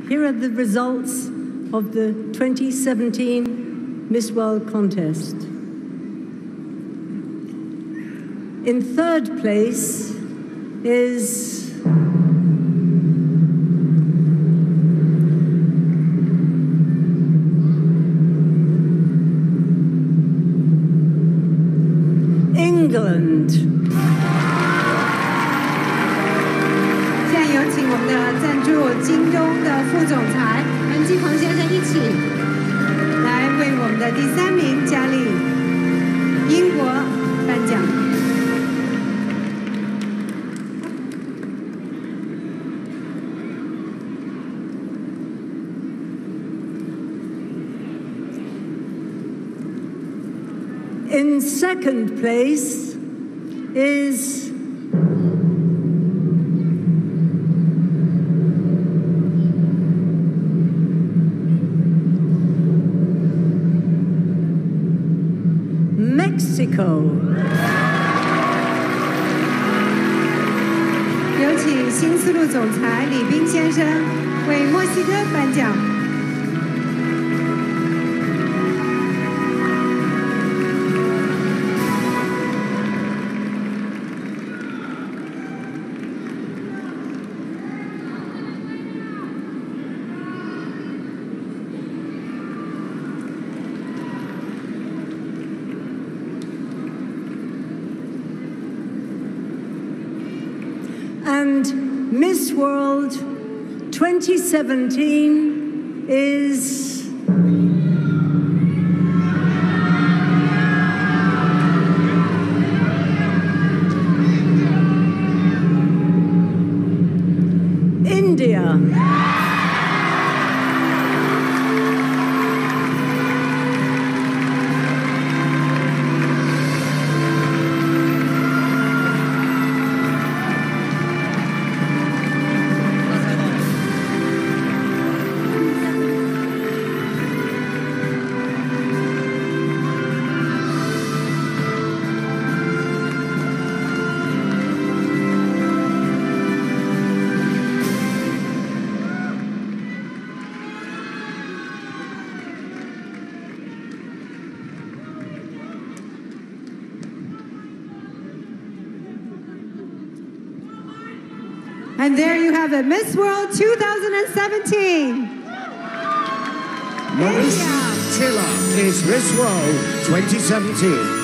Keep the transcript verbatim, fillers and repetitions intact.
here are the results of the twenty seventeen Miss World contest. In third place is England. 现在有请我们的赞助京东的副总裁韩继鹏先生一起来为我们的第三名佳丽英国颁奖。 In second place is Mexico. 有请新丝路总裁李斌先生为墨西哥颁奖。 And Miss World twenty seventeen is India. And there you have it, Miss World two thousand seventeen. Maurice Tiller is Miss World twenty seventeen.